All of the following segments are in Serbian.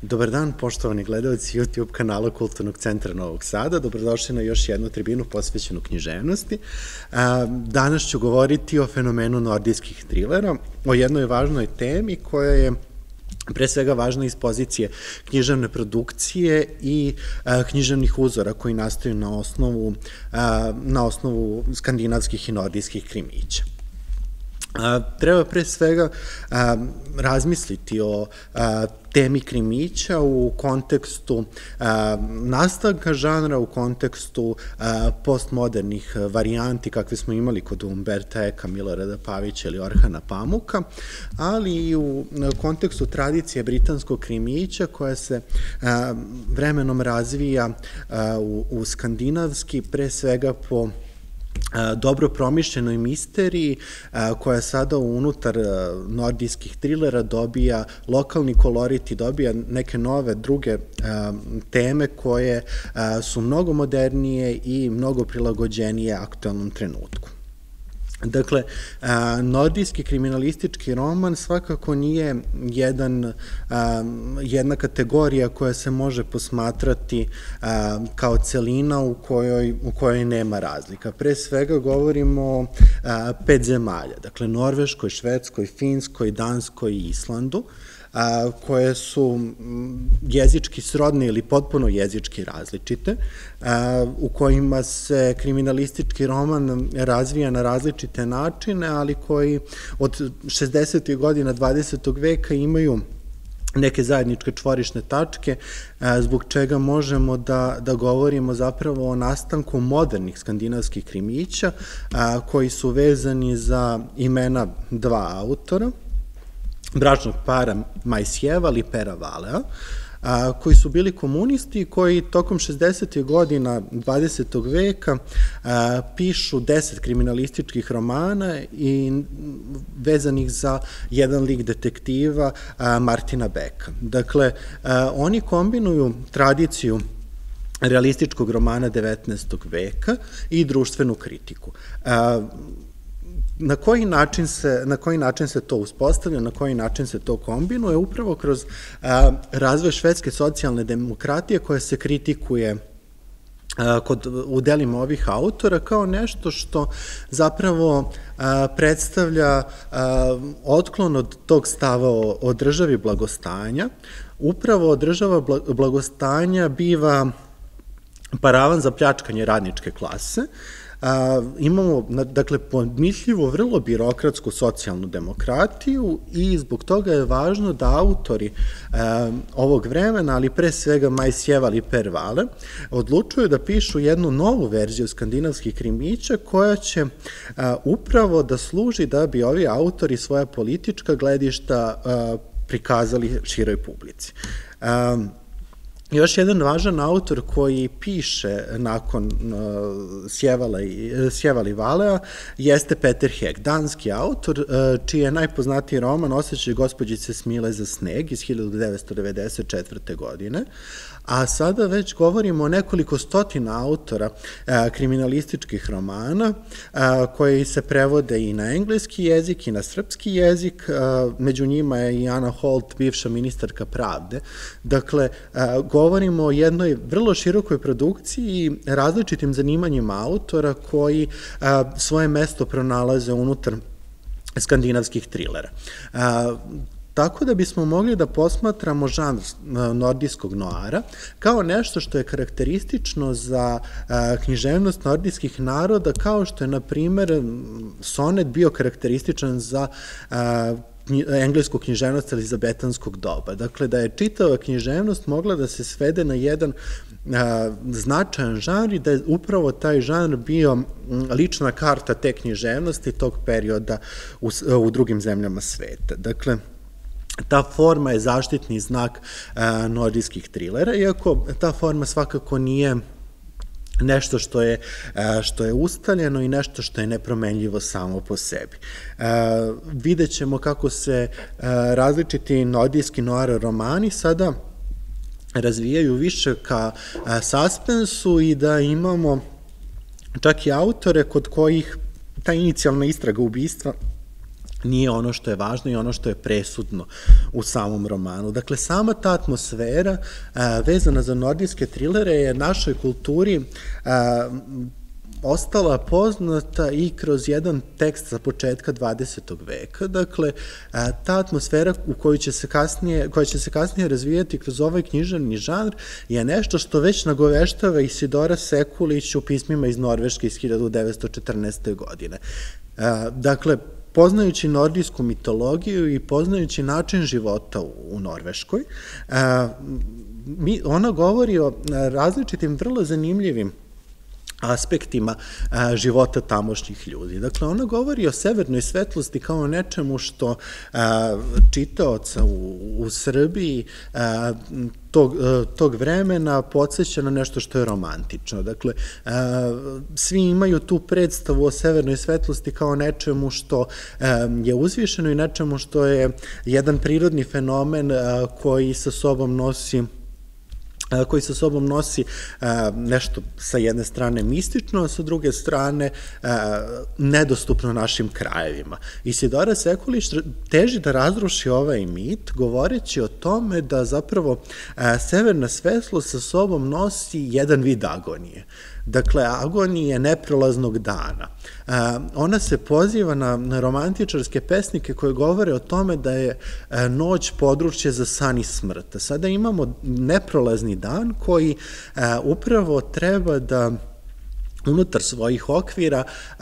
Dobar dan, poštovani gledalci YouTube kanala Kulturnog centra Novog Sada. Dobrodošli na još jednu tribinu posvećenu književnosti. Danas ću govoriti o fenomenu nordijskih trilera, o jednoj važnoj temi koja je pre svega važna iz pozicije književne produkcije i književnih uzora koji nastaju na osnovu skandinavskih i nordijskih krimića. Treba pre svega razmisliti o temi krimića u kontekstu nastanka žanra, u kontekstu postmodernih varijanti kakve smo imali kod Umberta Eka, Milorada Pavića ili Orhana Pamuka, ali i u kontekstu tradicije britanskog krimića koja se vremenom razvija u skandinavski, pre svega po dobro promišljenoj misteriji koja sada unutar nordijskih trilera dobija lokalni kolorit i dobija neke nove druge teme koje su mnogo modernije i mnogo prilagođenije aktuelnom trenutku. Dakle, nordijski kriminalistički roman svakako nije jedna kategorija koja se može posmatrati kao celina u kojoj nema razlika. Pre svega govorimo o 5 zemalja, dakle Norveškoj, Švedskoj, Finskoj, Danskoj i Islandu, koje su jezički srodne ili potpuno jezički različite, u kojima se kriminalistički roman razvija na različite načine, ali koji od 60. godina 20. veka imaju neke zajedničke čvorišne tačke, zbog čega možemo da govorimo zapravo o nastanku modernih skandinavskih krimića, koji su vezani za imena dva autora, bračnog para Maisjevali i Pera Valea, koji su bili komunisti i koji tokom 60. godina 20. veka pišu 10 kriminalističkih romana i vezanih za jedan lik detektiva Martina Beka. Dakle, oni kombinuju tradiciju realističkog romana 19. veka i društvenu kritiku. Na koji način se to uspostavlja, na koji način se to kombinuje? Upravo kroz razvoj švedske socijalne demokratije koja se kritikuje u delima ovih autora kao nešto što zapravo predstavlja otklon od tog stava o državi blagostanja. Upravo država blagostanja biva paravan za pljačkanje radničke klase. Imamo, dakle, podmišljivo vrlo birokratsku socijalnu demokratiju i zbog toga je važno da autori ovog vremena, ali pre svega Maisjevali i Per Vale, odlučuju da pišu jednu novu verziju skandinavskih krimića koja će upravo da služi da bi ovi autori svoja politička gledišta prikazali široj publici. Još jedan važan autor koji piše nakon Sjevali Valea jeste Peter Heg, danski autor, čiji je najpoznatiji roman Osjećaj gospođice Smile za sneg iz 1994. godine, a sada već govorimo o nekoliko stotina autora kriminalističkih romana koji se prevode i na engleski jezik i na srpski jezik, među njima je i Ana Holt, bivša ministarka pravde. Dakle, govorimo o jednoj vrlo širokoj produkciji i različitim zanimanjima autora koji svoje mesto pronalaze unutar skandinavskih trilera. Tako da bismo mogli da posmatramo žanr nordijskog noara kao nešto što je karakteristično za književnost nordijskih naroda, kao što je, na primer, sonet bio karakterističan za englesku književnost elizabetanskog doba. Dakle, da je čitava književnost mogla da se svede na jedan značajan žanr i da je upravo taj žanr bio lična karta te književnosti tog perioda u drugim zemljama sveta. Dakle, ta forma je zaštitni znak nordijskih trilera, iako ta forma svakako nije nešto što je ustaljeno i nešto što je nepromenljivo samo po sebi. Vidjet ćemo kako se različiti nordijski noir romani sada razvijaju više ka suspensu i da imamo čak i autore kod kojih ta inicijalna istraga ubistva nije ono što je važno i ono što je presudno u samom romanu. Dakle, sama ta atmosfera vezana za nordijske trilere je našoj kulturi ostala poznata i kroz jedan tekst sa početka 20. veka. Dakle, ta atmosfera koja će se kasnije razvijati kroz ovaj književni žanr je nešto što već nagoveštava Isidora Sekulić u pismima iz Norveške iz 1914. godine. Dakle, poznajući nordijsku mitologiju i poznajući način života u Norveškoj, ona govori o različitim, vrlo zanimljivim aspektima života tamošnjih ljudi. Dakle, ona govori o severnoj svetlosti kao nečemu što čitaoca u Srbiji tog vremena podsjeća na nešto što je romantično. Dakle, svi imaju tu predstavu o severnoj svetlosti kao nečemu što je uzvišeno i nečemu što je jedan prirodni fenomen koji sa sobom nosi nešto sa jedne strane mistično, a sa druge strane nedostupno našim krajevima. Isidora Sekulić teži da razruši ovaj mit, govoreći o tome da zapravo severna svetlost sa sobom nosi jedan vid agonije. Dakle, agonije neprolaznog dana. Ona se poziva na romantičarske pesnike koje govore o tome da je noć područje za san i smrt. Sada imamo neprolazni dan koji upravo treba da unutar svojih okvira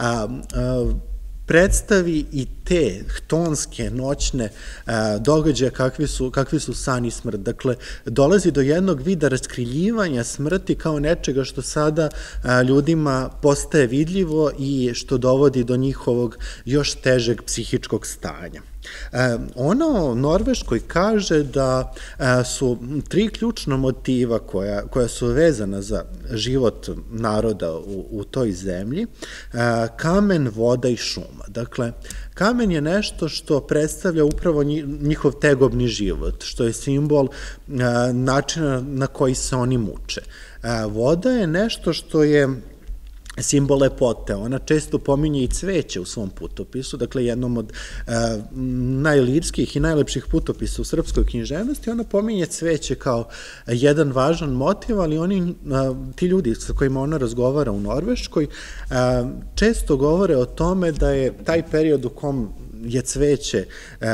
predstavi i te htonske, noćne događaje kakvi su san i smrt. Dakle, dolazi do jednog vida raskriljivanja smrti kao nečega što sada ljudima postaje vidljivo i što dovodi do njihovog još težeg psihičkog stanja. Ona o Norveškoj kaže da su tri ključna motiva koja su vezana za život naroda u toj zemlji: kamen, voda i šuma. Dakle, kamen je nešto što predstavlja upravo njihov tegobni život, što je simbol načina na koji se oni muče. Voda je nešto što je simbol lepote. Ona često pominje i cveće u svom putopisu, dakle jednom od najlirskih i najlepših putopisa u srpskoj književnosti. Ona pominje cveće kao jedan važan motiv, ali ti ljudi sa kojima ona razgovara u Norveškoj često govore o tome da je taj period u kom je cveće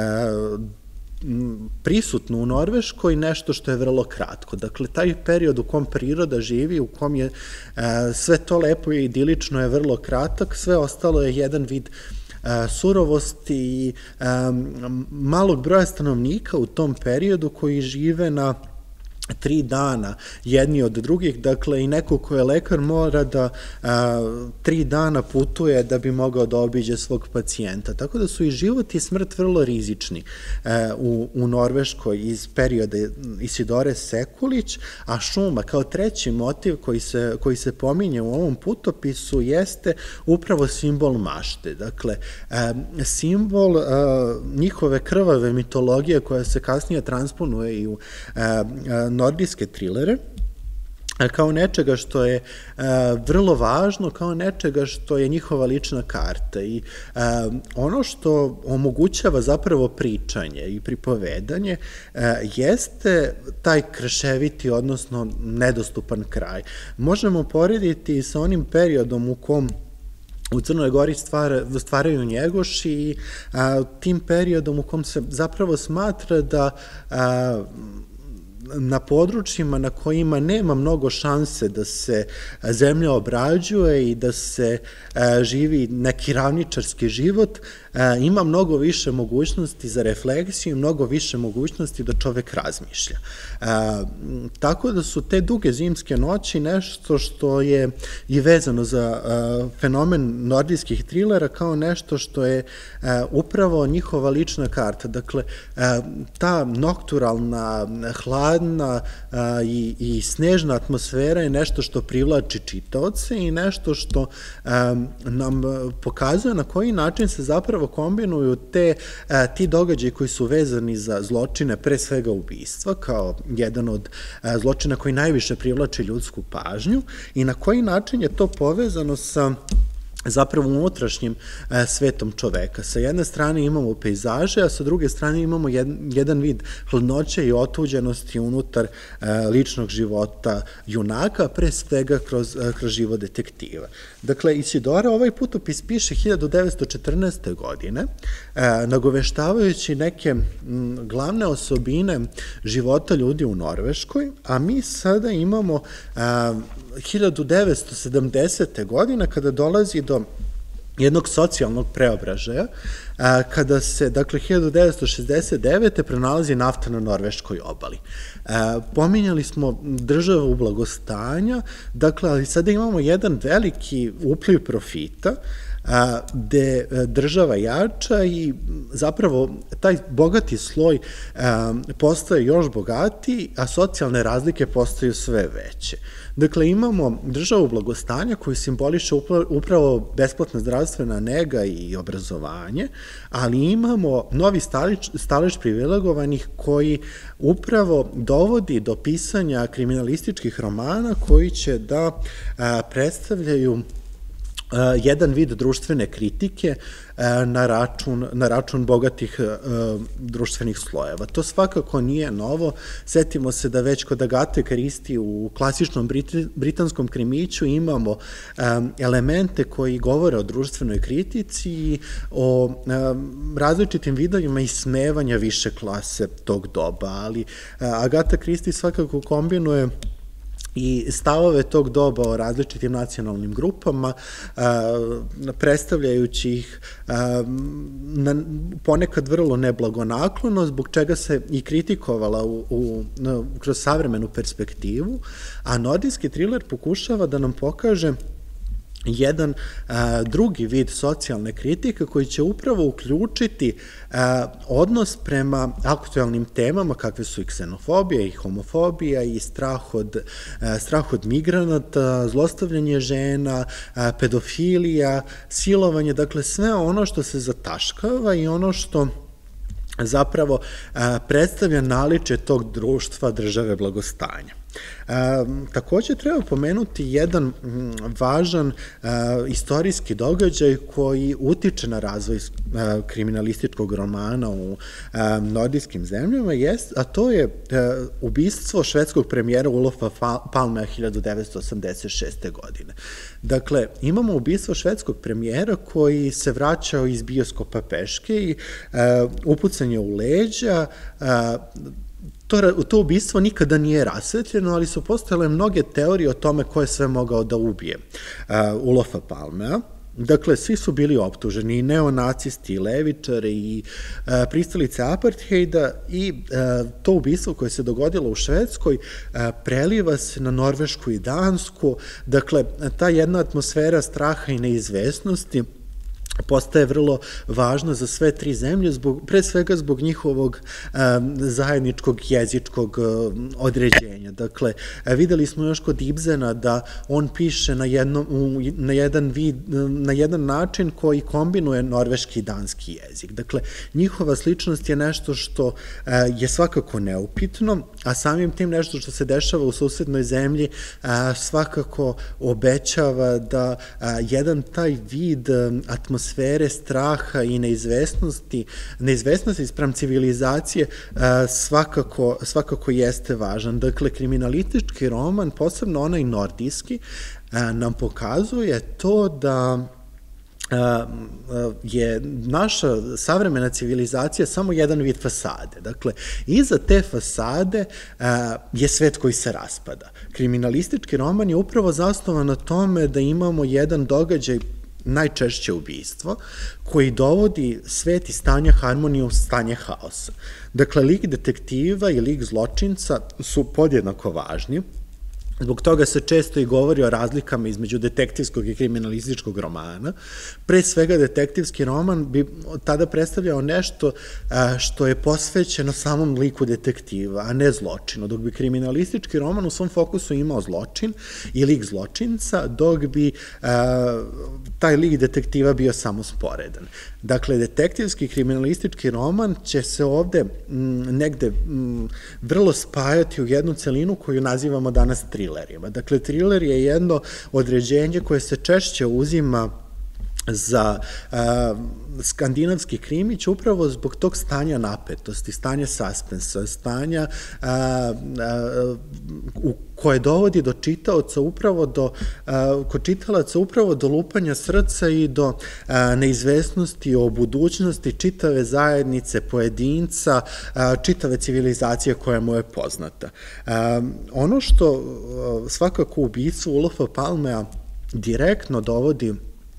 prisutno u Norveškoj nešto što je vrlo kratko. Dakle, taj period u kom priroda živi, u kom je sve to lepo i idilično je vrlo kratak, sve ostalo je jedan vid surovosti i malog broja stanovnika u tom periodu koji žive na 3 dana jedni od drugih, dakle i neko ko je lekar mora da 3 dana putuje da bi mogao da obiđe svog pacijenta. Tako da su i život i smrt vrlo rizični u Norveškoj iz perioda Isidore Sekulić, a šuma kao treći motiv koji se pominje u ovom putopisu jeste upravo simbol mašte. Dakle, simbol njihove krvave mitologije koja se kasnije transponuje i u nordijske trilere, kao nečega što je vrlo važno, kao nečega što je njihova lična karta. I ono što omogućava zapravo pričanje i pripovedanje jeste taj krševiti, odnosno nedostupan kraj. Možemo porediti sa onim periodom u kom u Crnoj Gori stvaraju Njegoši i tim periodom u kom se zapravo smatra da na područjima na kojima nema mnogo šanse da se zemlja obrađuje i da se živi neki ravničarski život, ima mnogo više mogućnosti za refleksiju, mnogo više mogućnosti da čovek razmišlja. Tako da su te duge zimske noći nešto što je i vezano za fenomen nordijskih trilera kao nešto što je upravo njihova lična karta. Dakle, ta nokturalna, hladna i snežna atmosfera je nešto što privlači čitaoce i nešto što nam pokazuje na koji način se zapravo kombinuju ti događaji koji su vezani za zločine, pre svega ubistva, kao jedan od zločina koji najviše privlači ljudsku pažnju i na koji način je to povezano sa zapravo unutrašnjim svetom čoveka. Sa jedne strane imamo pejzaže, a sa druge strane imamo jedan vid hladnoće i otuđenosti unutar ličnog života junaka, pre svega kroz život detektiva. Dakle, Isidora ovaj putopis piše 1914. godine, nagoveštavajući neke glavne osobine života ljudi u Norveškoj, a mi sada imamo 1970. godine kada dolazi do jednog socijalnog preobražaja, kada se, dakle, 1969. pronalazi nafta na norveškoj obali. Pominjali smo državu blagostanja, dakle, ali sada imamo jedan veliki upliv profita, gde država jača i zapravo taj bogati sloj postaje još bogatiji, a socijalne razlike postaju sve veće. Dakle, imamo državu blagostanja koju simboliše upravo besplatna zdravstvena nega i obrazovanje, ali imamo novi stalež privilegovanih koji upravo dovodi do pisanja kriminalističkih romana koji će da predstavljaju jedan vid društvene kritike na račun bogatih društvenih slojeva. To svakako nije novo. Setimo se da već kod Agate Christie u klasičnom britanskom krimiću imamo elemente koji govore o društvenoj kritici i o različitim vidovima ismevanja više klase tog doba, ali Agata Christie svakako kombinuje i stavove tog doba o različitim nacionalnim grupama, predstavljajući ih ponekad vrlo neblagonaklono, zbog čega se i kritikovala kroz savremenu perspektivu, a nordijski triler pokušava da nam pokaže jedan drugi vid socijalne kritike koji će upravo uključiti odnos prema aktualnim temama kakve su i ksenofobija i homofobija i strah od migranata, zlostavljanje žena, pedofilija, silovanje, dakle sve ono što se zataškava i ono što zapravo predstavlja naličje tog društva države blagostanja. Takođe treba pomenuti jedan važan istorijski događaj koji utiče na razvoj kriminalističkog romana u nordijskim zemljama, a to je ubistvo švedskog premijera Olofa Palmea 1986. godine. Dakle, imamo ubistvo švedskog premijera koji se vraćao iz bioskopa peške i upucanje u leđa. To ubistvo nikada nije rasvetljeno, ali su postojale mnoge teorije o tome ko je sve mogao da ubije Olofa Palmea. Dakle, svi su bili optuženi, i neonacisti, i levičari, i pristalice apartheida, i to ubistvo koje se dogodilo u Švedskoj preliva se na Norvešku i Dansku. Dakle, ta jedna atmosfera straha i neizvesnosti postaje vrlo važna za sve tri zemlje, pre svega zbog njihovog zajedničkog jezičkog određenja. Dakle, videli smo još kod Ibsena da on piše na jedan način koji kombinuje norveški i danski jezik. Dakle, njihova sličnost je nešto što je svakako neupitno, a samim tim nešto što se dešava u susednoj zemlji svakako obećava da jedan taj vid atmosfere, straha i neizvesnosti sprem civilizacije svakako jeste važan. Dakle, kriminalistički roman, posebno onaj nordijski, nam pokazuje to da je naša savremena civilizacija samo jedan vid fasade. Dakle, iza te fasade je svet koji se raspada. Kriminalistički roman je upravo zasnovan na tome da imamo jedan događaj, najčešće ubistvo, koji dovodi svet iz stanja harmonije u stanje haosa. Dakle, lik detektiva i lik zločinca su podjednako važni. Zbog toga se često i govori o razlikama između detektivskog i kriminalističkog romana. Pre svega, detektivski roman bi tada predstavljao nešto što je posvećeno samom liku detektiva, a ne zločinu, dok bi kriminalistički roman u svom fokusu imao zločin i lik zločinca, dok bi taj lik detektiva bio samo sporedan. Dakle, detektivski i kriminalistički roman će se ovde negde vrlo spajati u jednu celinu koju nazivamo danas trilerima. Dakle, triler je jedno određenje koje se češće uzima za skandinavski krimić upravo zbog tog stanja napetosti, stanja suspensa, stanja koje dovodi do čitaoca kod čitalaca upravo do lupanja srca i do neizvesnosti o budućnosti čitave zajednice, pojedinca, čitave civilizacije koja mu je poznata. Ono što svakako ubistvo Olofa Palmea direktno dovodi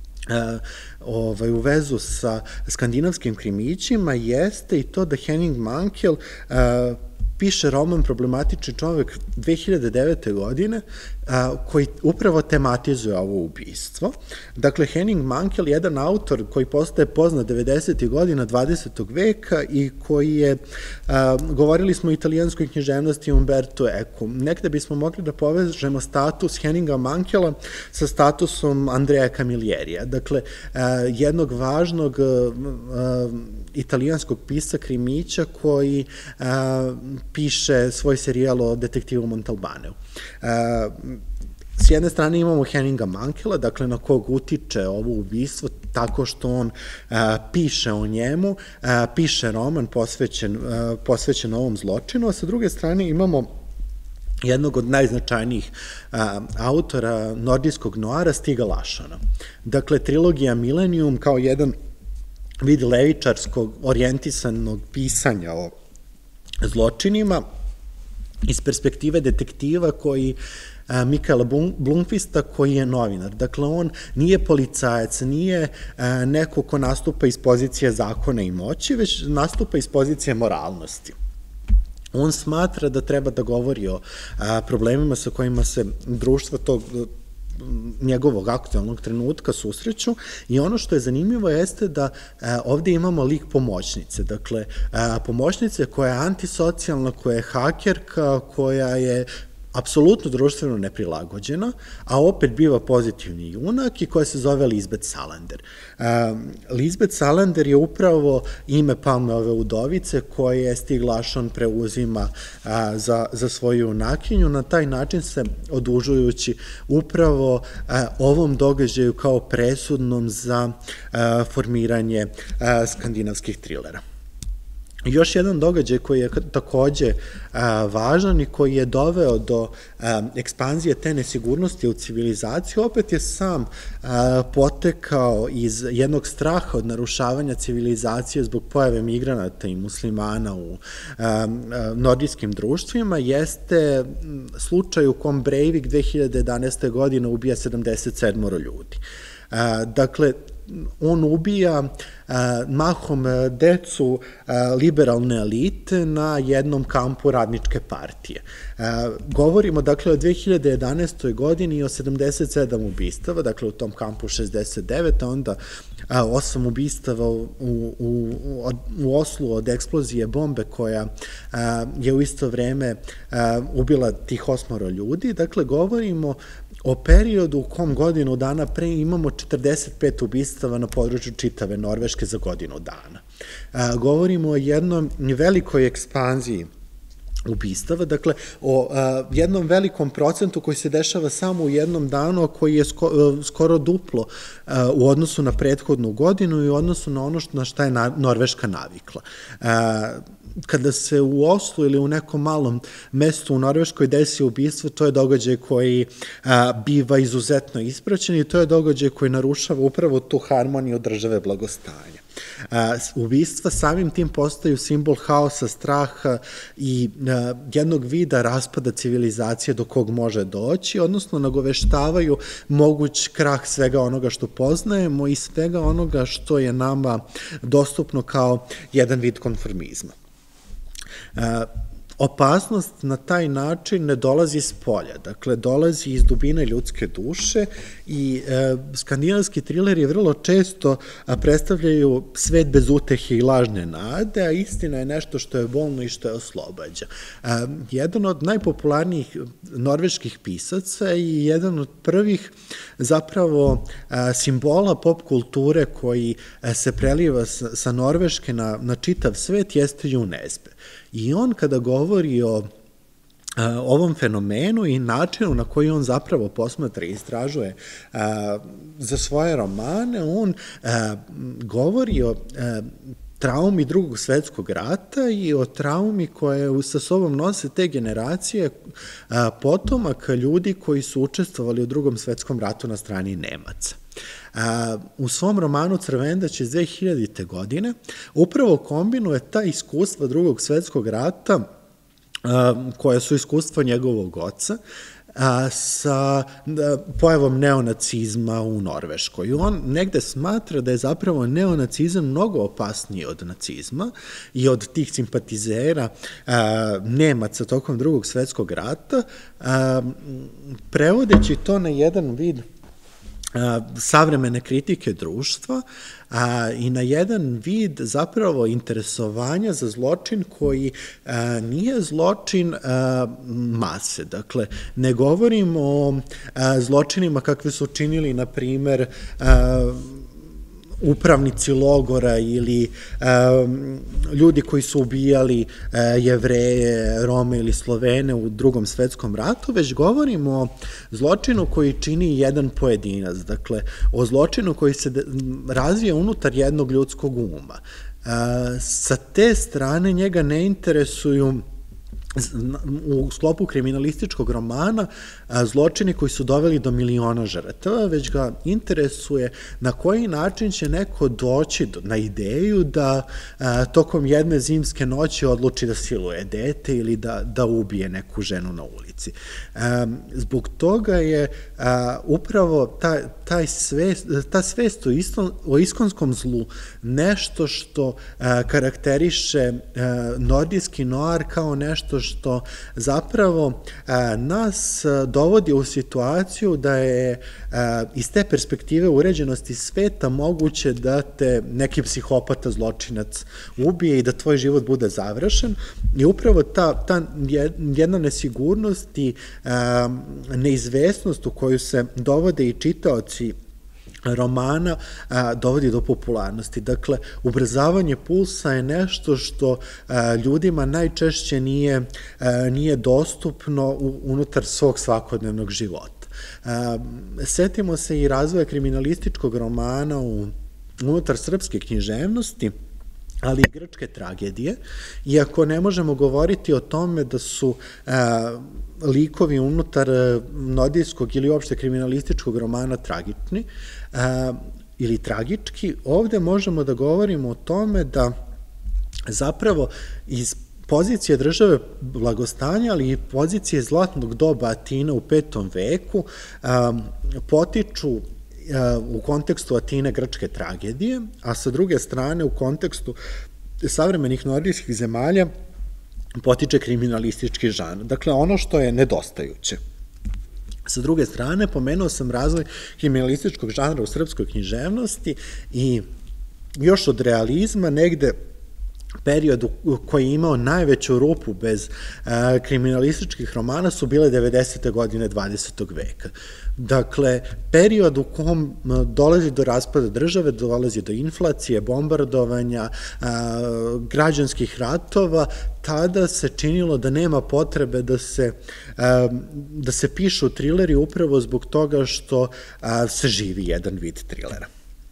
u vezu sa skandinavskim krimićima jeste i to da Henning Mankell piše roman Problematični čovek 2009. godine koji upravo tematizuje ovo ubistvo. Dakle, Henning Mankell je jedan autor koji postaje poznat 90. godina 20. veka i koji je, govorili smo o italijanskoj književnosti Umberto Eco. Nekde bismo mogli da povežemo status Henninga Mankella sa statusom Andrea Camillierija. Dakle, jednog važnog italijanskog pisca krimića koji piše svoj serijal o detektivu Montalbaneu. S jedne strane imamo Henninga Mankella, dakle na kog utiče ovo ubistvo tako što on piše o njemu, piše roman posvećen ovom zločinu, a sa druge strane imamo jednog od najznačajnijih autora nordijskog noara, Stiga Larsona. Dakle, trilogija Millennium kao jedan vid levičarskog orijentisanog pisanja o zločinima iz perspektive detektiva Mikaela Blomkvista, koji je novinar. Dakle, on nije policajac, nije neko ko nastupa iz pozicije zakona i moći, već nastupa iz pozicije moralnosti. On smatra da treba da govori o problemima sa kojima se društvo tog njegovog aktualnog trenutka susreću i ono što je zanimljivo jeste da ovde imamo lik pomoćnice, dakle pomoćnice koja je antisocijalna, koja je hakerka, koja je apsolutno društveno neprilagođena, a opet biva pozitivni junak i koja se zove Lisbeth Salander. Lisbeth Salander je upravo ime Palmeove udovice koje Stieg Larsson preuzima za svoju junakinju, na taj način se odužujući upravo ovom događaju kao presudnom za formiranje skandinavskih trilera. Još jedan događaj koji je takođe važan i koji je doveo do ekspanzije te nesigurnosti u civilizaciji, opet je sam potekao iz jednog straha od narušavanja civilizacije zbog pojave migranata i muslimana u nordijskim društvima, jeste slučaj u kom Breivik 2011. godine ubija 77 ljudi. Dakle, on ubija mahom decu liberalne elite na jednom kampu radničke partije. Govorimo, dakle, o 2011. godini i o 77 ubistava, dakle, u tom kampu 69, a onda 8 ubistava u Oslu od eksplozije bombe koja je u isto vreme ubila tih 8 ljudi. Dakle, govorimo o periodu u kom godinu dana pre imamo 45 ubistava na području čitave Norveške za godinu dana. Govorimo o jednom velikoj ekspanziji ubistava, dakle o jednom velikom procentu koji se dešava samo u jednom danu, a koji je skoro duplo u odnosu na prethodnu godinu i u odnosu na ono na šta je Norveška navikla. Kada se u Oslu ili u nekom malom mestu u Norveškoj desi ubistvo, to je događaj koji biva izuzetno ispraćen i to je događaj koji narušava upravo tu harmoniju države blagostanja. Ubistva samim tim postaju simbol haosa, straha i jednog vida raspada civilizacije do kog može doći, odnosno nagoveštavaju moguć krah svega onoga što poznajemo i svega onoga što je nama dostupno kao jedan vid konformizma. Opasnost na taj način ne dolazi iz polja, dakle dolazi iz dubine ljudske duše i skandinavski trileri vrlo često predstavljaju svet bez utehe i lažne nade, a istina je nešto što je bolno i što je oslobađa. Jedan od najpopularnijih norveških pisaca i jedan od prvih zapravo simbola pop kulture koji se preliva sa Norveške na čitav svet jeste Jo Nesbø. I on kada govori o ovom fenomenu i načinu na koji on zapravo posmatra i istražuje za svoje romane, on govori o traumi Drugog svetskog rata i o traumi koje sa sobom nose te generacije potomaka ljudi koji su učestvovali u Drugom svetskom ratu na strani Nemaca. U svom romanu Crvendać iz 2000. godine upravo kombinuje ta iskustva Drugog svetskog rata, koja su iskustva njegovog oca, sa pojavom neonacizma u Norveškoj. On negde smatra da je zapravo neonacizam mnogo opasniji od nacizma i od tih simpatizera Nemaca tokom Drugog svetskog rata, prevodeći to na jedan vid savremene kritike društva i na jedan vid zapravo interesovanja za zločin koji nije zločin mase. Dakle, ne govorim o zločinima kakve su činili, na primer, upravnici logora ili ljudi koji su ubijali Jevreje, Rome ili Slovene u Drugom svetskom ratu, već govorimo o zločinu koji čini jedan pojedinac, dakle, o zločinu koji se razvija unutar jednog ljudskog uma. Sa te strane njega ne interesuju u sklopu kriminalističkog romana zločini koji su doveli do miliona žrtava, već ga interesuje na koji način će neko doći na ideju da tokom jedne zimske noći odluči da siluje dete ili da ubije neku ženu na ulici. Zbog toga je upravo ta svest o iskonskom zlu nešto što karakteriše nordijski noir kao nešto što zapravo nas dovodi u situaciju da je iz te perspektive uređenosti sveta moguće da te neki psihopata, zločinac ubije i da tvoj život bude završen. I upravo ta jedna nesigurnost i neizvesnost u koju se dovode i čitaoci romana dovodi do popularnosti. Dakle, ubrzavanje pulsa je nešto što ljudima najčešće nije dostupno unutar svog svakodnevnog života. Setimo se i razvoja kriminalističkog romana unutar srpske književnosti, ali i grčke tragedije, iako ne možemo govoriti o tome da su likovi unutar nordijskog ili uopšte kriminalističkog romana tragični ili tragički, ovde možemo da govorimo o tome da zapravo iz pozicije države blagostanja, ali i pozicije zlatnog doba Atine u 5. veku potiču u kontekstu Atine grčke tragedije, a sa druge strane u kontekstu savremenih nordijskih zemalja potiče kriminalistički žanr. Dakle, ono što je nedostajuće. Sa druge strane, pomenuo sam razvoj kriminalističkog žanra u srpskoj književnosti i još od realizma negde period koji je imao najveću rupu bez kriminalističkih romana su bile 90. godine 20. veka. Dakle, period u kom dolazi do raspada države, dolazi do inflacije, bombardovanja, građanskih ratova, tada se činilo da nema potrebe da se pišu trileri upravo zbog toga što se živi jedan vid trilera.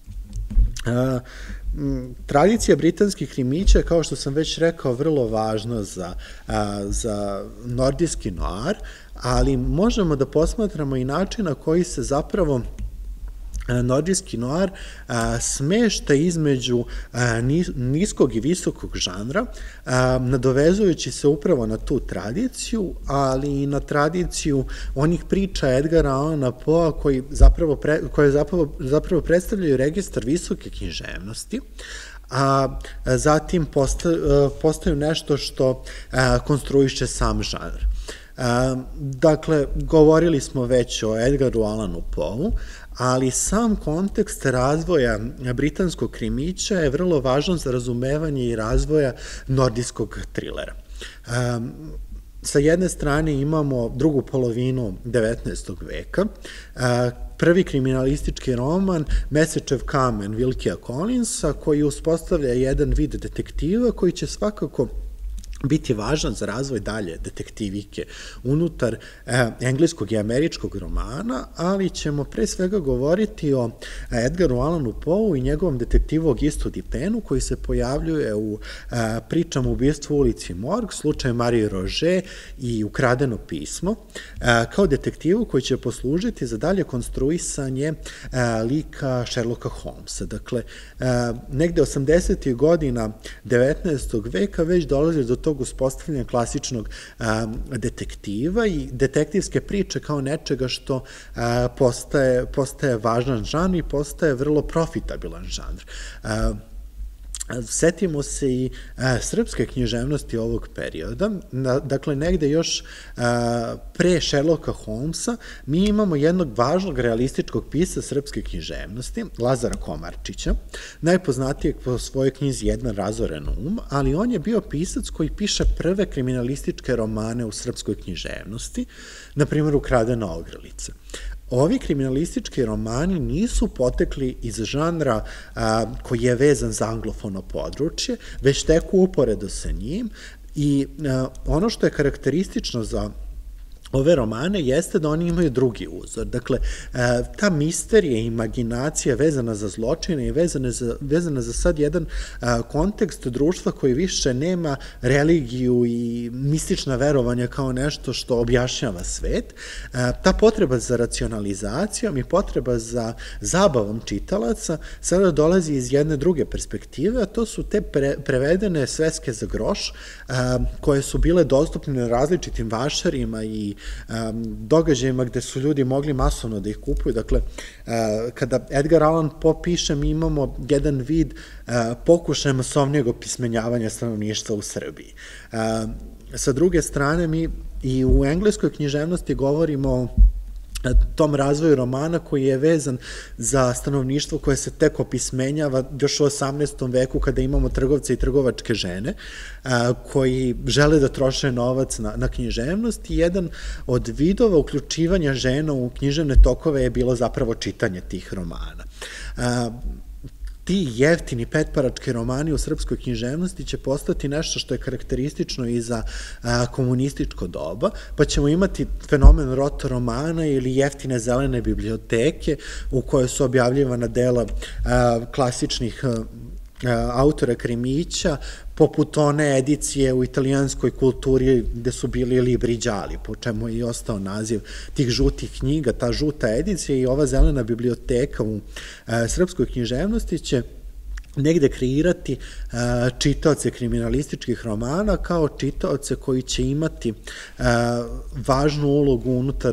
Tradicija britanskih krimića, kao što sam već rekao, vrlo važna za nordijski noir, ali možemo da posmatramo i način na koji se zapravo nordijski noir smešta između niskog i visokog žanra, nadovezujući se upravo na tu tradiciju, ali i na tradiciju onih priča Edgara Allana Poea koje zapravo predstavljaju registar visoke književnosti, a zatim postaju nešto što konstruiše sam žanr. Dakle, govorili smo već o Edgaru Allanu Poeu, ali sam kontekst razvoja britanskog krimića je vrlo važan za razumevanje i razvoja nordijskog trilera. Sa jedne strane imamo drugu polovinu 19. veka, prvi kriminalistički roman Mesečev kamen Wilkia Collinsa, koji uspostavlja jedan vid detektiva koji će svakako biti važan za razvoj dalje detektivike unutar engleskog i američkog romana, ali ćemo pre svega govoriti o Edgaru Allanu Poeu i njegovom detektivu Augustu Dupinu, koji se pojavljuje u pričama Ubistvo u ulici Morgue, slučaj Marie Roget i Ukradeno pismo, kao detektivu koji će poslužiti za dalje konstruisanje lika Sherlocka Holmesa. Dakle, negde 80. godina 19. veka već dolazi do tog uspostavljanja klasičnog detektiva i detektivske priče kao nečega što postaje važan žanr i postaje vrlo profitabilan žanr. Setimo se i srpske književnosti ovog perioda, dakle negde još pre Sherlocka Holmesa mi imamo jednog važnog realističkog pisa srpske književnosti, Lazara Komarčića, najpoznatijeg po svojoj knjizi Jedan razoren um, ali on je bio pisac koji piše prve kriminalističke romane u srpskoj književnosti, na primjer Ukradena ogrlica. Ovi kriminalistički romani nisu potekli iz žanra koji je vezan za anglofono područje, već teku uporedo sa njim i ono što je karakteristično za ove romane jeste da oni imaju drugi uzor. Dakle, ta misterija i imaginacija vezana za zločine i vezana za sad jedan kontekst društva koji više nema religiju i mistična verovanja kao nešto što objašnjava svet, ta potreba za racionalizacijom i potreba za zabavom čitalaca sada dolazi iz jedne druge perspektive, a to su te prevedene sveske za groš koje su bile dostupne na različitim vašarima i događajima gde su ljudi mogli masovno da ih kupuju. Dakle, kada Edgar Allan Poe piše, mi imamo jedan vid pokušaja masovnijeg opismenjavanja stanovništva u Srbiji. Sa druge strane, mi i u engleskoj književnosti govorimo o tom razvoju romana koji je vezan za stanovništvo koje se tek opismenjava još u 18. veku kada imamo trgovce i trgovačke žene koji žele da troše novac na književnost i jedan od vidova uključivanja žena u književne tokove je bilo zapravo čitanje tih romana. Ti jeftini petparački romani u srpskoj književnosti će postati nešto što je karakteristično i za komunističko doba, pa ćemo imati fenomen roto romana ili jeftine zelene biblioteke u kojoj su objavljivana dela klasičnih autora krimića, poput one edicije u italijanskoj kulturi gde su bili libri đali, po čemu je i ostao naziv tih žutih knjiga, ta žuta edicija i ova zelena biblioteka u srpskoj književnosti će negde kreirati čitaoce kriminalističkih romana kao čitaoce koji će imati važnu ulogu unutar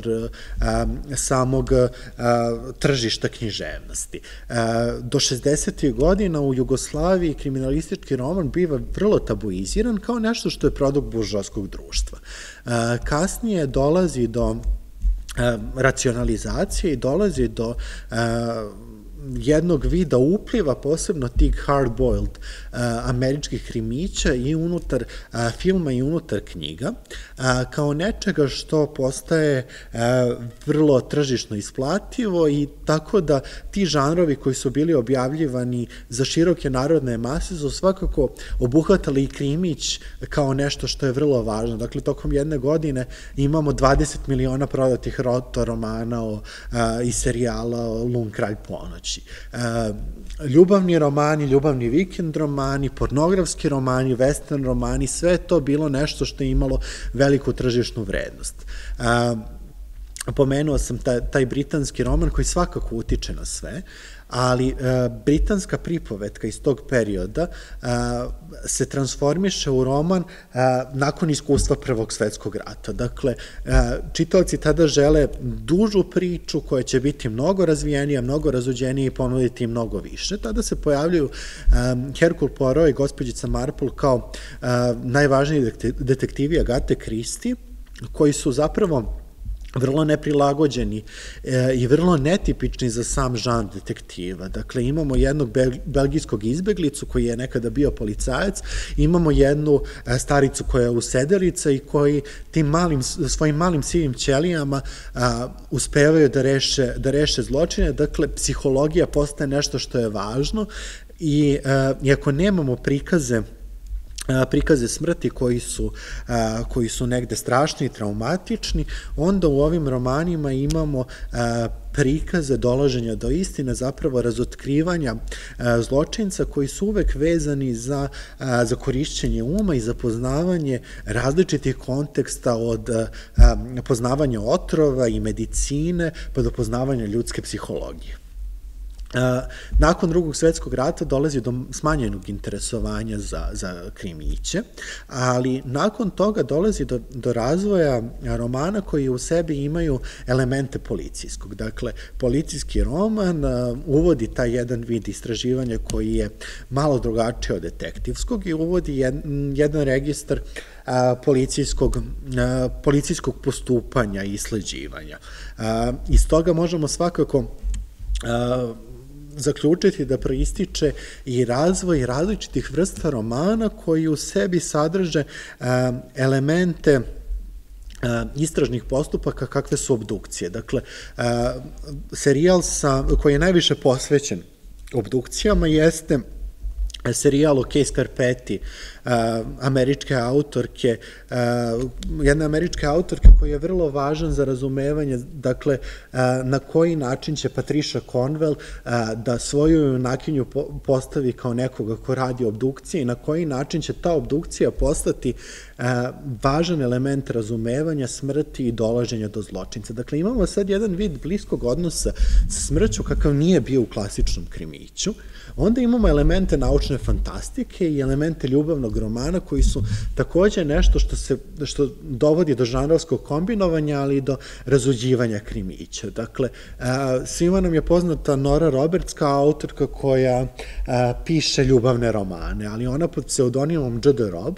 samog tržišta književnosti. Do 60. godina u Jugoslaviji kriminalistički roman biva vrlo tabuiziran kao nešto što je produkt buržoaskog društva. Kasnije dolazi do racionalizacije i dolazi do jednog vida upliva, posebno tih hard-boiled američkih krimića i unutar filma i unutar knjiga, kao nečega što postaje vrlo tržišno isplativo i tako da ti žanrovi koji su bili objavljivani za široke narodne mase su svakako obuhvatali i krimić kao nešto što je vrlo važno. Dakle, tokom jedne godine imamo 20 miliona prodatih roto romana i serijala o Lun kralj ponoći. Ljubavni romani, ljubavni vikend romani, pornografski romani, western romani, sve je to bilo nešto što je imalo veliku tržišnu vrednost. Pomenuo sam taj britanski roman koji svakako utiče na sve, ali britanska pripovetka iz tog perioda se transformiše u roman nakon iskustva Prvog svetskog rata. Dakle, čitaoci tada žele dužu priču koja će biti mnogo razvijenija, mnogo razuđenija i ponuditi mnogo više. Tada se pojavljaju Hercule Poirot i gospođica Marple kao najvažniji detektivi Agate Christie, koji su zapravo vrlo neprilagođeni i vrlo netipični za sam žanr detektiva. Dakle, imamo jednog belgijskog izbeglicu koji je nekada bio policajac, imamo jednu staricu koja je usedelica i koji tim svojim malim sivim ćelijama uspevaju da reše zločine. Dakle, psihologija postaje nešto što je važno i ako nemamo prikaze prikaze smrti koji su negde strašni i traumatični, onda u ovim romanima imamo prikaze dolaženja do istine, zapravo razotkrivanja zločinca koji su uvek vezani za korišćenje uma i za poznavanje različitih konteksta od poznavanja otrova i medicine pa do poznavanja ljudske psihologije. Nakon Drugog svetskog rata dolazi do smanjenog interesovanja za krimiće, ali nakon toga dolazi do razvoja romana koji u sebi imaju elemente policijskog. Dakle, policijski roman uvodi taj jedan vid istraživanja koji je malo drugačiji od detektivskog i uvodi jedan registar policijskog postupanja i isleđivanja. Iz toga možemo svakako zaključiti da proističe i razvoj različitih vrsta romana koji u sebi sadrže elemente istražnih postupaka kakve su obdukcije. Dakle, serijal koji je najviše posvećen obdukcijama jeste serijal o Kay Scarpetti, jedne američke autorke koji je vrlo važan za razumevanje, dakle, na koji način će Patricia Cornwell da svoju junakinju postavi kao nekoga ko radi obdukcije i na koji način će ta obdukcija postati važan element razumevanja smrti i dolaženja do zločinca. Dakle, imamo sad jedan vid bliskog odnosa sa smrću kakav nije bio u klasičnom krimiću. Onda imamo elemente naučne fantastike i elemente ljubavnog romana koji su takođe nešto što dovodi do žanrovskog kombinovanja, ali i do razuđivanja krimića. Dakle, svima nam je poznata Nora Roberts kao autorka koja piše ljubavne romane, ali ona pod pseudonimom J.D. Robb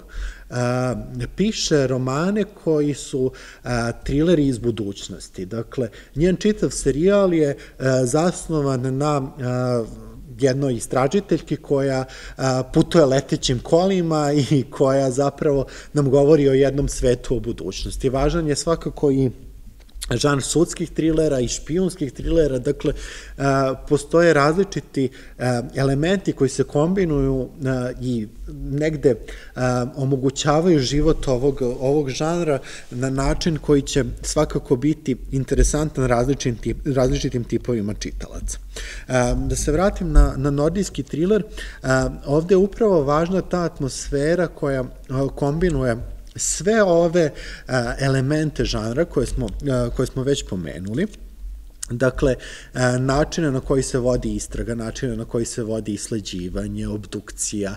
piše romane koji su trileri iz budućnosti. Dakle, njen čitav serijal je zasnovan na jednoj istražiteljki koja putuje letećim kolima i koja zapravo nam govori o jednom svetu o budućnosti. Važan je svakako i žanr sudskih trilera i špijunskih trilera, dakle, postoje različiti elementi koji se kombinuju i negde omogućavaju život ovog žanra na način koji će svakako biti interesantan različitim tipovima čitalaca. Da se vratim na nordijski triler, ovde je upravo važna ta atmosfera koja kombinuje sve ove elemente žanra koje smo već pomenuli. Dakle, načine na koji se vodi istraga, načine na koji se vodi isleđivanje, obdukcija,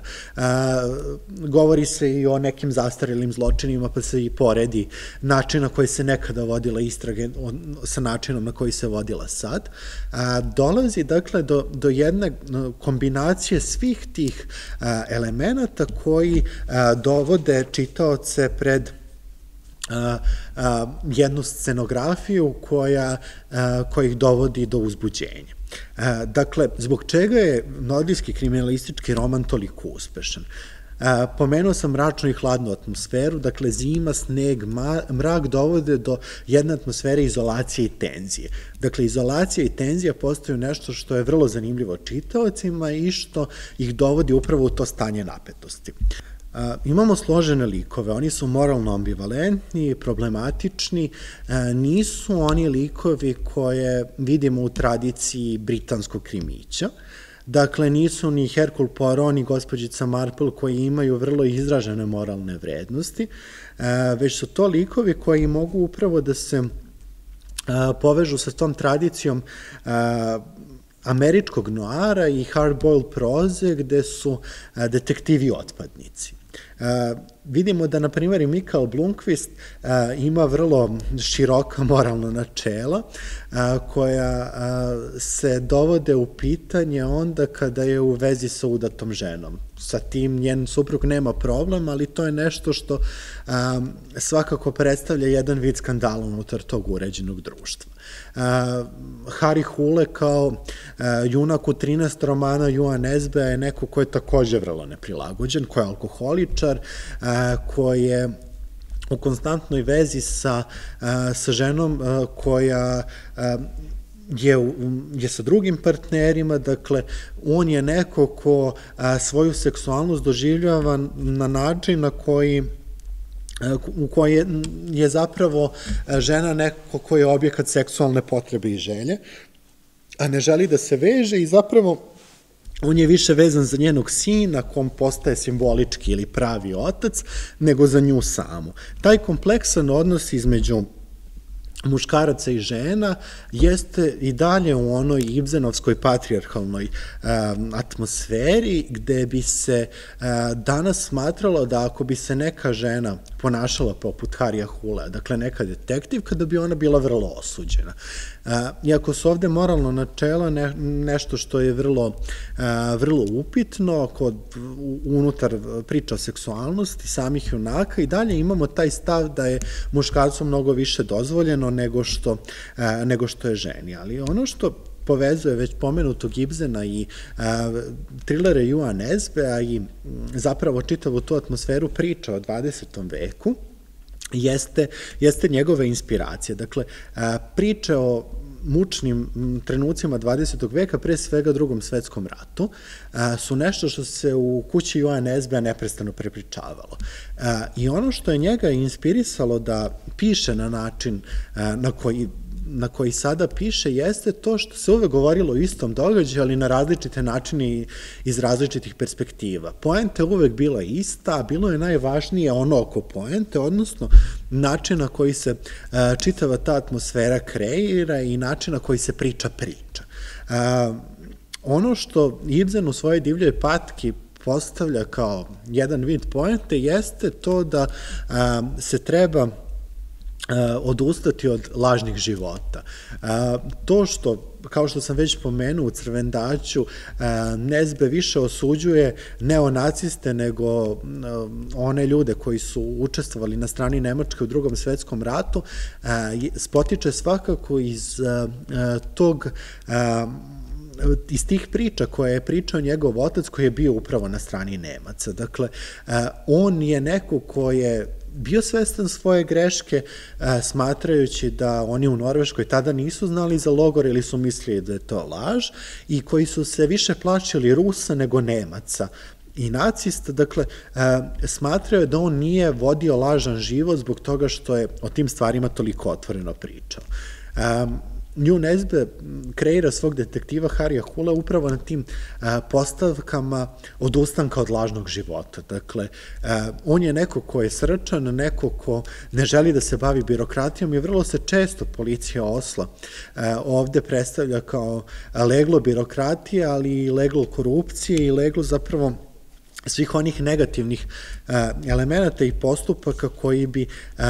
govori se i o nekim zastarelim zločinima, pa se i poredi način na koji se nekada vodila istraga sa načinom na koji se vodila sad. Dolazi, dakle, do jedne kombinacije svih tih elemenata koji dovode čitaoce pred jednu scenografiju koja ih dovodi do uzbuđenja. Dakle, zbog čega je nordijski kriminalistički roman toliko uspešan? Pomenuo sam mračnu i hladnu atmosferu, dakle zima, sneg, mrak dovode do jedne atmosfere izolacije i tenzije. Dakle, izolacija i tenzija postaju nešto što je vrlo zanimljivo čitaocima i što ih dovodi upravo u to stanje napetosti. Imamo složene likove, oni su moralno ambivalentni, problematični, nisu oni likovi koje vidimo u tradiciji britanskog krimića. Dakle, nisu ni Hercule Poirot ni gospođica Marple koji imaju vrlo izražene moralne vrednosti, već su to likovi koji mogu upravo da se povežu sa tom tradicijom američkog noara i hard-boiled proze gde su detektivi otpadnici. Vidimo da, na primjer, i Mikael Blomkvist ima vrlo široka moralna načela koja se dovode u pitanje onda kada je u vezi sa udatom ženom. Sa tim njen suprug nema problem, ali to je nešto što svakako predstavlja jedan vid skandala unutar tog uređenog društva. Harry Hole kao junak u 13 romana Juan Nesbea je neko ko je takođe vrlo neprilagođen, ko je alkoholičar, koji je u konstantnoj vezi sa ženom koja je sa drugim partnerima, dakle, on je neko ko svoju seksualnost doživljava na način na koji u kojoj je zapravo žena neko ko je objekat seksualne potrebe i želje, a ne želi da se veže i zapravo on je više vezan za njenog sina, kom postaje simbolički ili pravi otac, nego za nju samu. Taj kompleksan odnos između muškaraca i žena jeste i dalje u onoj ibzenovskoj patrijarhalnoj atmosferi, gde bi se danas smatralo da ako bi se neka žena ponašala poput Harija Hulea, dakle neka detektivka, da bi ona bila vrlo osuđena. Iako su ovde moralno načela nešto što je vrlo upitno unutar priča o seksualnosti samih junaka, i dalje imamo taj stav da je muškarcu mnogo više dozvoljeno nego što je ženi. Ali ono što povezuje već pomenutog Ibsena i trilere Jua Nesbea i zapravo čitavu tu atmosferu priča o 20. veku, jeste njegove inspiracije. Dakle, priče o mučnim trenucima 20. veka, pre svega Drugom svetskom ratu, su nešto što se u kući Jua Nesbea neprestano prepričavalo. I ono što je njega inspirisalo da piše na način na koji sada piše, jeste to što se uvek govorilo o istom događaju, ali na različite načine iz različitih perspektiva. Poenta je uvek bila ista, a bilo je najvažnije ono oko poente, odnosno način na koji se čitava ta atmosfera kreira i način na koji se priča. Ono što Ibsen u svojoj Divljoj patki postavlja kao jedan vid poente jeste to da se treba odustati od lažnih života. To što, kao što sam već pomenuo u Crvendaću, Nesbe više osuđuje neonaciste nego one ljude koji su učestvovali na strani Nemačke u Drugom svetskom ratu, spotiče svakako iz tih priča koje je pričao njegov otac, koji je bio upravo na strani Nemaca. Dakle, on je neko ko je bio svestan svoje greške, smatrajući da oni u Norveškoj tada nisu znali za logor ili su mislili da je to laž, i koji su se više plašili Rusa nego Nemaca i nacista. Dakle, smatraju da on nije vodio lažan život zbog toga što je o tim stvarima toliko otvoreno pričao. Nju Nesbe kreira svog detektiva Harija Hulea upravo na tim postavkama odustanka od lažnog života. Dakle, on je neko ko je srčan, neko ko ne želi da se bavi birokratijom i vrlo se često policija Osla ovde predstavlja kao leglo birokratije, ali i leglo korupcije i leglo zapravo svih onih negativnih elemenata i postupaka koji bi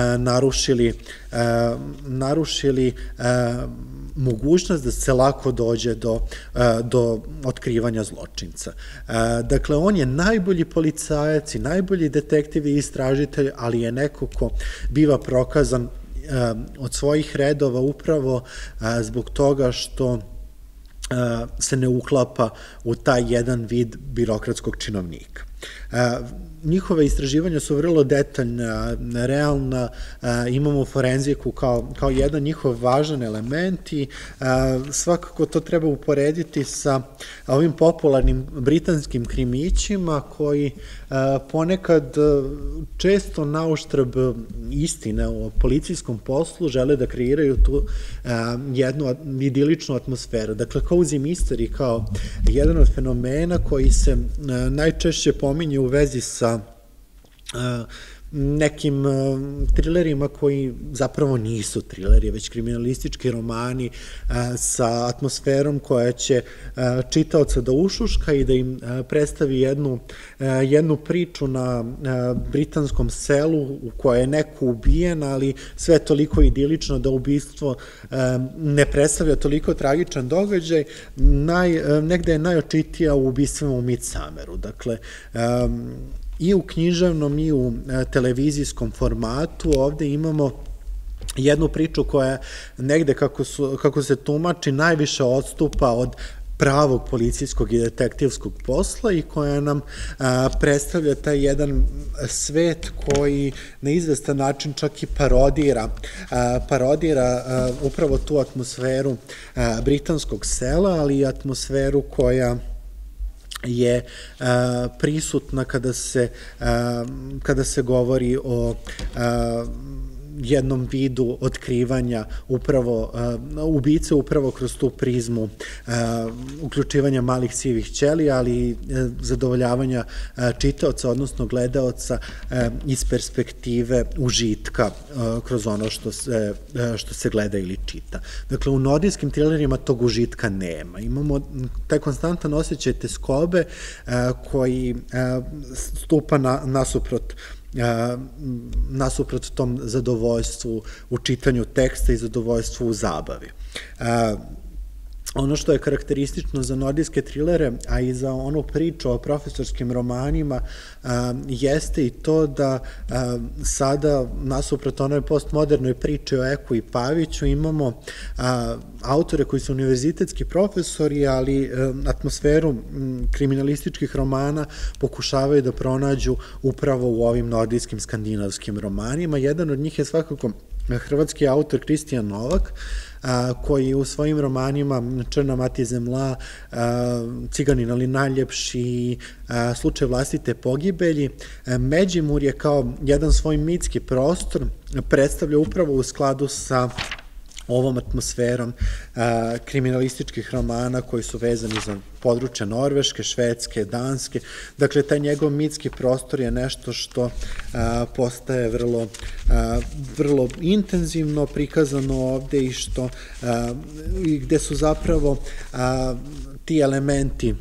narušili mogućnost da se lako dođe do otkrivanja zločinca. Dakle, on je najbolji policajac i najbolji detektiv i istražitelj, ali je neko ko biva prokazan od svojih redova upravo zbog toga što se ne uklapa u taj jedan vid birokratskog činovnika. Njihove istraživanja su vrlo detaljna, realna, imamo forenziku kao jedan njihov važan element i svakako to treba uporediti sa ovim popularnim britanskim krimićima koji ponekad često nauštrb istine o policijskom poslu žele da kreiraju tu jednu idiličnu atmosferu. Dakle, cozy mystery kao jedan od fenomena koji se najčešće pominje u vezi sa nekim trilerima koji zapravo nisu trileri, već kriminalistički romani sa atmosferom koja će čitaoca da ušuška i da im predstavi jednu priču na britanskom selu u kojoj je neko ubijen, ali sve je toliko idilično da ubistvo ne predstavlja toliko tragičan događaj. Negde je najočitija u ubistvima u Midsummeru. Dakle, i u književnom i u televizijskom formatu ovde imamo jednu priču koja negde, kako se tumači, najviše odstupa od pravog policijskog i detektivskog posla i koja nam predstavlja taj jedan svet koji na izvestan način čak i parodira upravo tu atmosferu britanskog sela, ali i atmosferu koja je prisutna kada se govori o jednom vidu otkrivanja ubice upravo kroz tu prizmu uključivanja malih sivih ćelija, ali i zadovoljavanja čitaoca, odnosno gledaoca iz perspektive užitka kroz ono što se gleda ili čita. Dakle, u nordijskim trilerima tog užitka nema. Imamo taj konstantan osjećaj teskobe koji stupa nasuprot tom zadovoljstvu u čitanju teksta i zadovoljstvu u zabavi. Ono što je karakteristično za nordijske trilere, a i za onu priču o profesorskim romanima, jeste i to da sada, nasuprot onoj postmodernoj priči o Eku i Paviću, imamo autore koji su univerzitetski profesori, ali atmosferu kriminalističkih romana pokušavaju da pronađu upravo u ovim nordijskim skandinavskim romanima. Jedan od njih je svakako hrvatski autor Kristijan Novak, koji u svojim romanima Črna mati zemla, Ciganin ali najljepši, Slučaj vlastite pogibelji, Međimurje kao jedan svoj mitski prostor predstavlja upravo u skladu sa ovom atmosferom kriminalističkih romana koji su vezani za područja Norveške, Švedske, Danske. Dakle, taj njegov mitski prostor je nešto što postaje vrlo intenzivno prikazano ovde i gde su zapravo ti elementi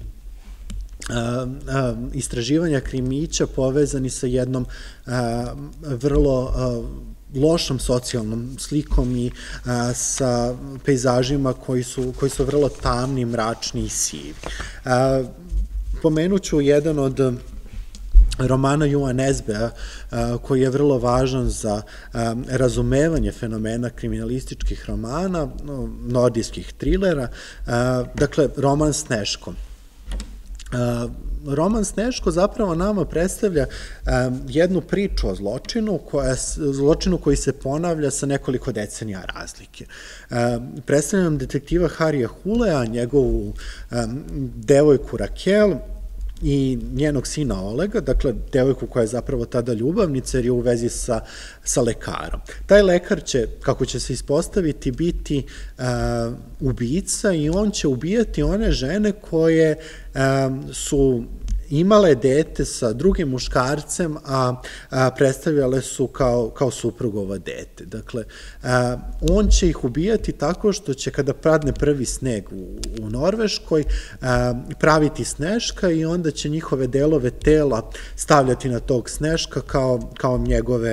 istraživanja krimića povezani sa jednom vrlo lošom socijalnom slikom i sa pejzažima koji su vrlo tamni, mračni i sivi. Pomenuću jedan od romana Jua Nesbea, koji je vrlo važan za razumevanje fenomena kriminalističkih romana, nordijskih trilera, dakle, roman Sneško. Roman Sneško zapravo nama predstavlja jednu priču o zločinu koji se ponavlja sa nekoliko decenija razlike. Predstavlja nam detektiva Harija Hulea, njegovu devojku Rakel i njenog sina Olega, dakle, devojku koja je zapravo tada ljubavnica jer je u vezi sa lekarom. Taj lekar će, kako će se ispostaviti, biti ubica i on će ubijati one žene koje su imale dete sa drugim muškarcem, a predstavljale su kao suprugovo dete. Dakle, on će ih ubijati tako što će, kada padne prvi sneg u Norveškoj, praviti sneška i onda će njihove delove tela stavljati na tog sneška kao njegove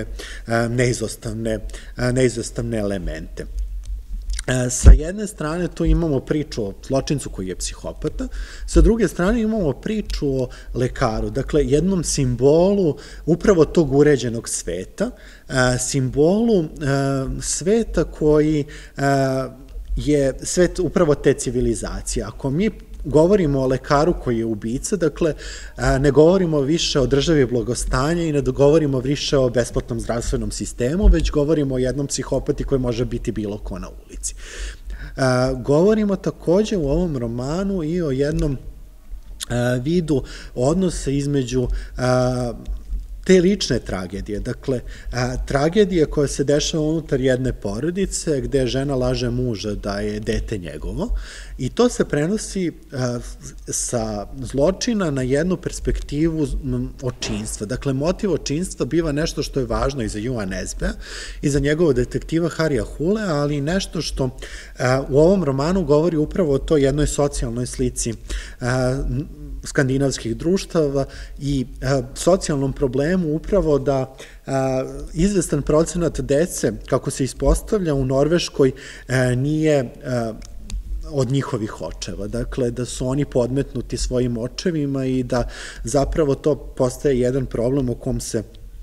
neizostavne elemente. Sa jedne strane tu imamo priču o zločincu koji je psihopata, sa druge strane imamo priču o lekaru, dakle jednom simbolu upravo tog uređenog sveta, simbolu sveta koji je svet upravo te civilizacije. Ako mi govorimo o lekaru koji je ubica, dakle, ne govorimo više o državi blagostanja i ne govorimo više o besplatnom zdravstvenom sistemu, već govorimo o jednom psihopati koji može biti bilo ko na ulici. Govorimo takođe u ovom romanu i o jednom vidu odnosa između te lične tragedije, dakle, tragedije koja se dešava unutar jedne porodice gde žena laže muža da je dete njegovo i to se prenosi sa zločina na jednu perspektivu očinstva. Dakle, motiv očinstva biva nešto što je važno i za Jua Nesbea i za njegovog detektiva Harija Hulea, ali nešto što u ovom romanu govori upravo o toj jednoj socijalnoj slici skandinavskih društava i socijalnom problemu upravo da izvestan procenat dece, kako se ispostavlja u Norveškoj, nije od njihovih očeva. Dakle, da su oni podmetnuti svojim očevima i da zapravo to postaje jedan problem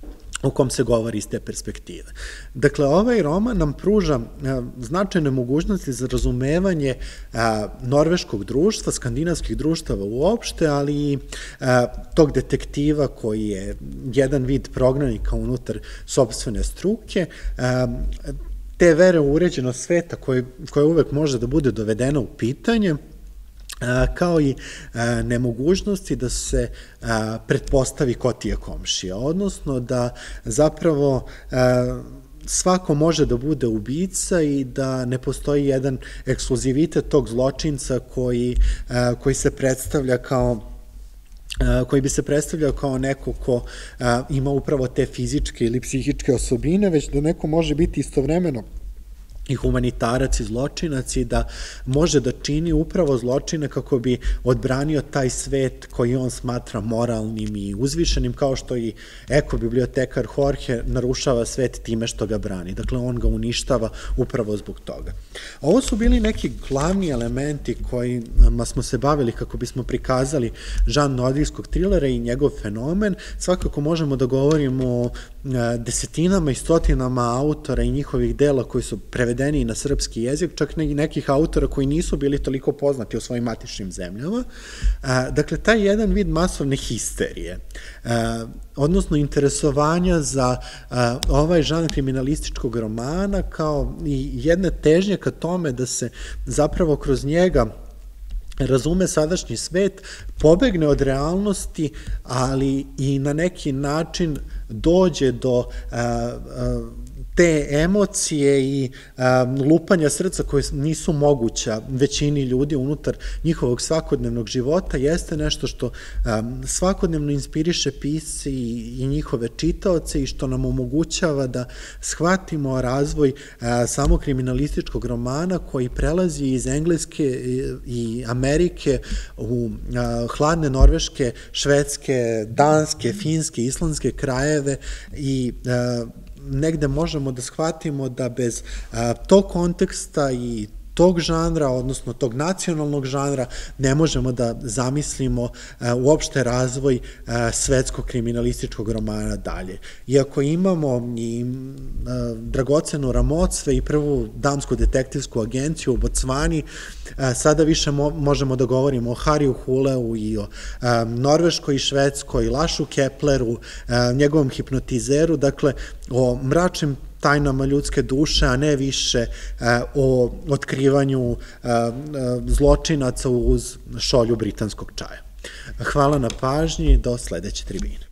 o kom se govori iz te perspektive. Dakle, ovaj roman nam pruža značajne mogućnosti za razumevanje norveškog društva, skandinavskih društava uopšte, ali i tog detektiva koji je jedan vid prognanika unutar sopstvene struke, te vere u uređenost sveta koja uvek može da bude dovedena u pitanje, kao i nemogućnosti da se pretpostavi ko ti je komšija, odnosno da zapravo svako može da bude ubica i da ne postoji jedan ekskluzivitet tog zločinca koji se predstavlja koji bi se predstavljao kao neko ko ima upravo te fizičke ili psihičke osobine, već da neko može biti istovremeno i humanitarac i zločinac i da može da čini upravo zločine kako bi odbranio taj svet koji on smatra moralnim i uzvišenim, kao što i ekobibliotekar Jorge narušava svet time što ga brani. Dakle, on ga uništava upravo zbog toga. Ovo su bili neki glavni elementi kojima smo se bavili kako bismo prikazali žanr nordijskog trilera i njegov fenomen. Svakako možemo da govorimo o desetinama i stotinama autora i njihovih dela koji su prevedeni na srpski jezik, čak i nekih autora koji nisu bili toliko poznati u svojim matičnim zemljama. Dakle, taj jedan vid masovne histerije, odnosno interesovanja za ovaj žanr kriminalističkog romana, kao i jedne težnje ka tome da se zapravo kroz njega razume sadašnji svet, pobegne od realnosti, ali i na neki način dođe do te emocije i lupanja srca koje nisu moguća većini ljudi unutar njihovog svakodnevnog života, jeste nešto što svakodnevno inspiriše pisce i njihove čitaoce i što nam omogućava da shvatimo razvoj samog kriminalističkog romana koji prelazi iz Engleske i Amerike u hladne norveške, švedske, danske, finske, islandske krajeve i negde možemo da shvatimo da bez tog konteksta i tog žanra, odnosno tog nacionalnog žanra, ne možemo da zamislimo uopšte razvoj svetskog kriminalističkog romana dalje. Iako imamo i dragocenu Ramocve i prvu damsku detektivsku agenciju u Bocvani, sada više možemo da govorimo o Hariju Huleu i o Norveškoj i Švedskoj, Lašu Kepleru, njegovom hipnotizeru, dakle o mračnim tajnama ljudske duše, a ne više o otkrivanju zločinaca uz šolju britanskog čaja. Hvala na pažnji, do sledeće tribine.